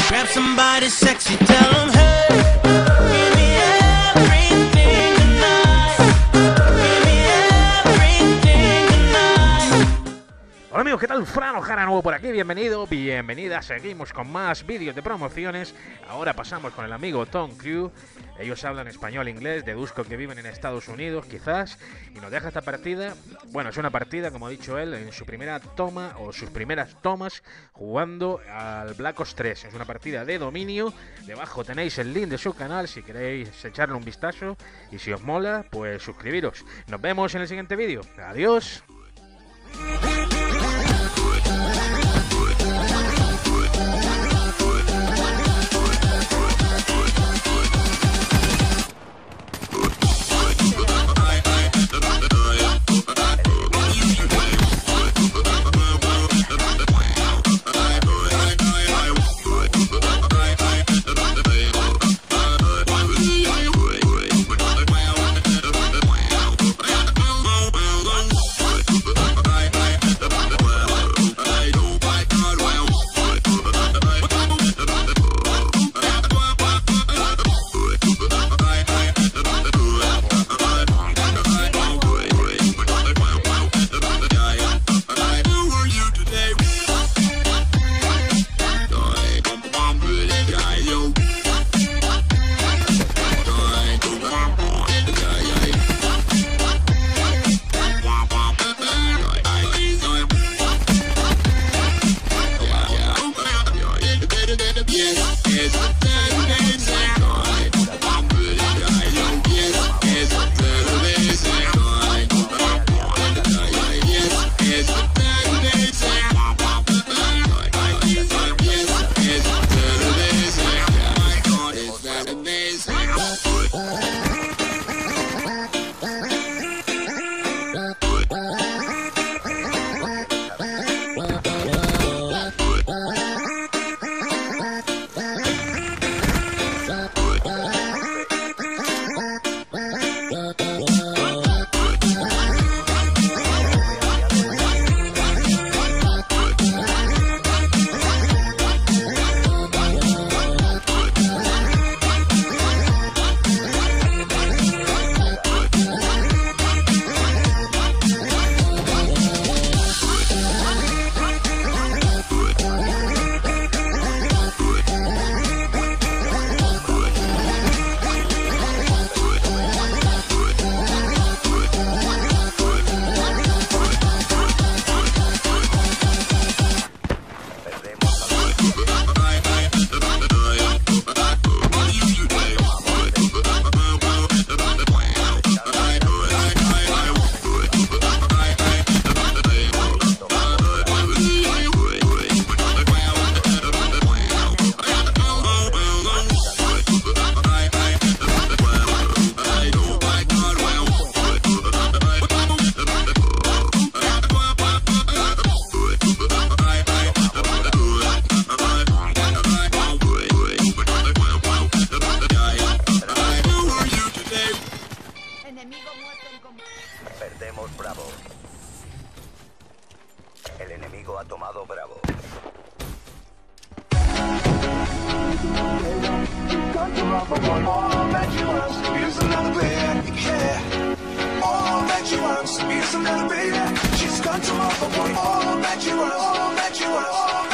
Grab somebody sexy, tell them, hey, give me everything tonight. Give me everything tonight. Hola amigos, ¿qué tal? Fran Ojara nuevo por aquí, bienvenido, bienvenida. Seguimos con más vídeos de promociones. Ahora pasamos con el amigo Tom Crew. Ellos hablan español e inglés, deduzco que viven en Estados Unidos quizás. Y nos deja esta partida, bueno, es una partida, como ha dicho él, en su primera toma o sus primeras tomas jugando al Black Ops 3. Es una partida de dominio. Debajo tenéis el link de su canal si queréis echarle un vistazo. Y si os mola, pues suscribiros. Nos vemos en el siguiente vídeo. Adiós. Perdemos Bravo. El enemigo ha tomado Bravo. She's got to offer all that you want.